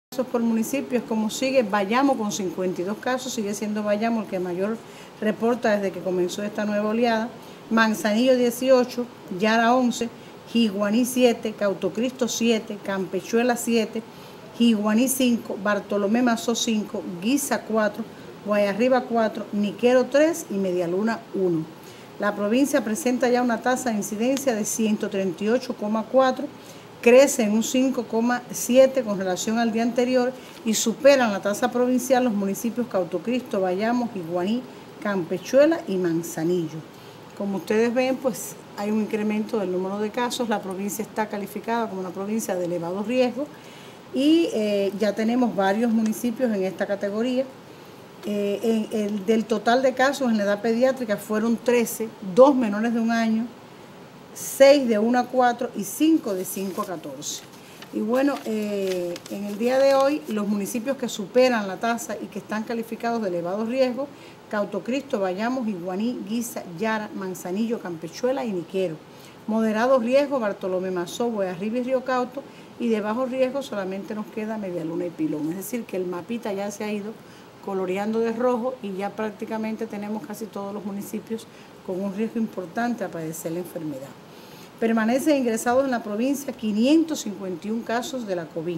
Casos por municipios, como sigue: Bayamo con 52 casos, sigue siendo Bayamo el que mayor reporta desde que comenzó esta nueva oleada. Manzanillo 18, Yara 11, Jiguaní 7, Cautocristo 7, Campechuela 7, Jiguaní 5, Bartolomé Mazó 5, Guisa 4, Guayarriba 4, Niquero 3 y Medialuna 1. La provincia presenta ya una tasa de incidencia de 138,4, crece en un 5,7 con relación al día anterior y superan la tasa provincial los municipios Cautocristo, Bayamo, Jiguaní, Campechuela y Manzanillo. Como ustedes ven, pues hay un incremento del número de casos. La provincia está calificada como una provincia de elevado riesgo y ya tenemos varios municipios en esta categoría. Del total de casos en la edad pediátrica fueron 13, 2 menores de un año, 6 de 1 a 4 y 5 de 5 a 14. Y bueno, en el día de hoy, los municipios que superan la tasa y que están calificados de elevado riesgo: Cautocristo, Bayamo, Jiguaní, Guisa, Yara, Manzanillo, Campechuela y Niquero. Moderado riesgo: Bartolomé Mazó, Guayarriba y Río Cauto. Y de bajo riesgo solamente nos queda Medialuna y Pilón. Es decir, que el mapita ya se ha ido coloreando de rojo y ya prácticamente tenemos casi todos los municipios con un riesgo importante a padecer la enfermedad. Permanecen ingresados en la provincia 551 casos de la COVID,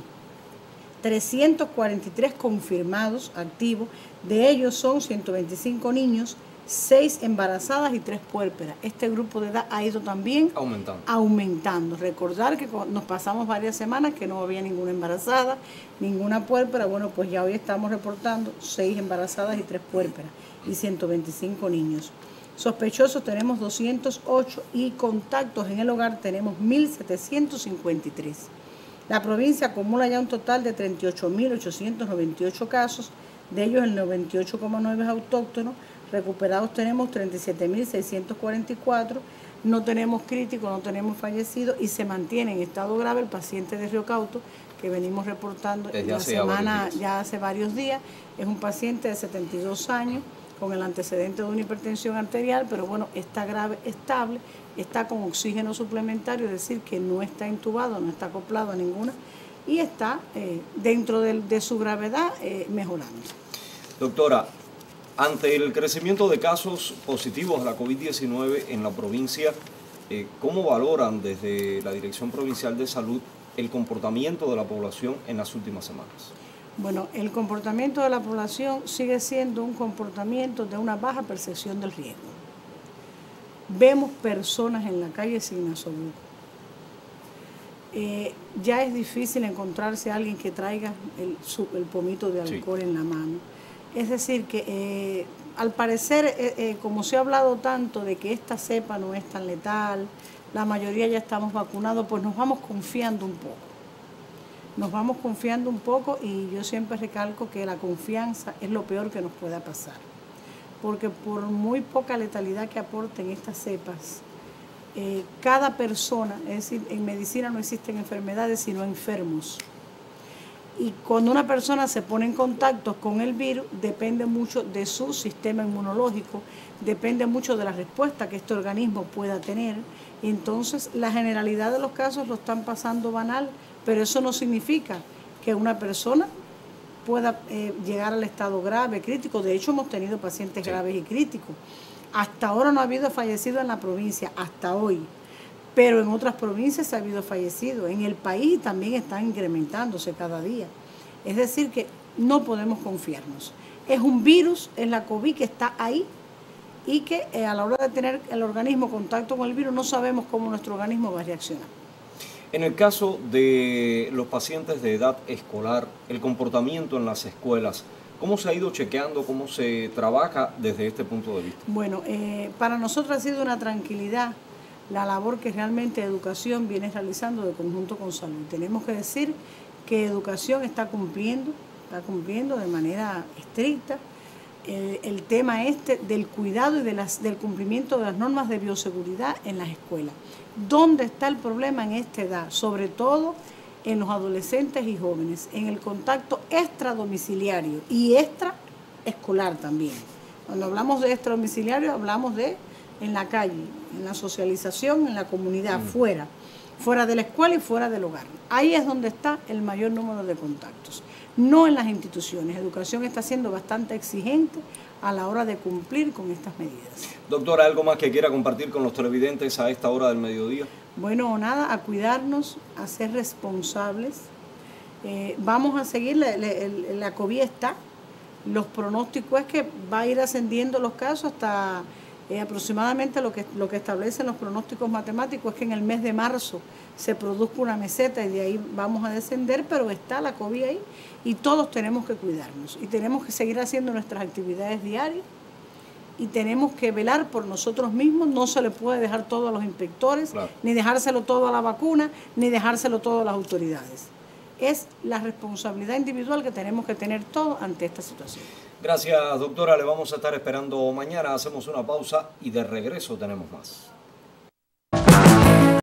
343 confirmados activos, de ellos son 125 niños, 6 embarazadas y 3 puérperas. Este grupo de edad ha ido también aumentando. Recordar que nos pasamos varias semanas que no había ninguna embarazada, ninguna puérpera. Bueno, pues ya hoy estamos reportando 6 embarazadas y 3 puérperas y 125 niños. Sospechosos tenemos 208 y contactos en el hogar tenemos 1.753. La provincia acumula ya un total de 38.898 casos, de ellos el 98,9 es autóctono. Recuperados tenemos 37.644, no tenemos críticos, no tenemos fallecidos y se mantiene en estado grave el paciente de Río Cauto que venimos reportando esta semana, ya hace varios días. Es un paciente de 72 años con el antecedente de una hipertensión arterial, pero bueno, está grave, estable, está con oxígeno suplementario, es decir, que no está intubado, no está acoplado a ninguna y está dentro de su gravedad mejorando. Doctora, ante el crecimiento de casos positivos a la COVID-19 en la provincia, ¿cómo valoran desde la Dirección Provincial de Salud el comportamiento de la población en las últimas semanas? Bueno, el comportamiento de la población sigue siendo un comportamiento de una baja percepción del riesgo. Vemos personas en la calle sin nasobuco. Ya es difícil encontrarse a alguien que traiga el pomito de alcohol en la mano. Es decir, que al parecer, como se ha hablado tanto de que esta cepa no es tan letal, la mayoría ya estamos vacunados, pues nos vamos confiando un poco. Nos vamos confiando un poco y yo siempre recalco que la confianza es lo peor que nos pueda pasar. Porque por muy poca letalidad que aporten estas cepas, cada persona, es decir, en medicina no existen enfermedades sino enfermos. Y cuando una persona se pone en contacto con el virus, depende mucho de su sistema inmunológico, depende mucho de la respuesta que este organismo pueda tener. Y entonces, la generalidad de los casos lo están pasando banal, pero eso no significa que una persona pueda llegar al estado grave, crítico. De hecho, hemos tenido pacientes graves y críticos. Hasta ahora no ha habido fallecido en la provincia, hasta hoy. Pero en otras provincias ha habido fallecidos. En el país también están incrementándose cada día. Es decir, que no podemos confiarnos. Es un virus, es la COVID que está ahí y que a la hora de tener el organismo contacto con el virus no sabemos cómo nuestro organismo va a reaccionar. En el caso de los pacientes de edad escolar, el comportamiento en las escuelas, ¿cómo se ha ido chequeando, cómo se trabaja desde este punto de vista? Bueno, para nosotros ha sido una tranquilidad la labor que realmente Educación viene realizando de conjunto con Salud. Tenemos que decir que Educación está cumpliendo de manera estricta el tema del cuidado y del cumplimiento de las normas de bioseguridad en las escuelas. ¿Dónde está el problema en esta edad? Sobre todo en los adolescentes y jóvenes, en el contacto extradomiciliario y extraescolar también. Cuando hablamos de extradomiciliario hablamos de en la calle, en la socialización, en la comunidad, fuera de la escuela y fuera del hogar. Ahí es donde está el mayor número de contactos. no en las instituciones. Educación está siendo bastante exigente a la hora de cumplir con estas medidas. Doctora, ¿algo más que quiera compartir con los televidentes a esta hora del mediodía? Bueno, nada, a cuidarnos, a ser responsables. Vamos a seguir, la COVID está. Los pronósticos es que va a ir ascendiendo los casos hasta aproximadamente lo que establecen los pronósticos matemáticos es que en el mes de marzo se produzca una meseta y de ahí vamos a descender, pero está la COVID ahí y todos tenemos que cuidarnos y tenemos que seguir haciendo nuestras actividades diarias y tenemos que velar por nosotros mismos. No se le puede dejar todo a los inspectores, claro, ni dejárselo todo a la vacuna, ni dejárselo todo a las autoridades. Es la responsabilidad individual que tenemos que tener todos ante esta situación. Gracias, doctora. Le vamos a estar esperando mañana. Hacemos una pausa y de regreso tenemos más.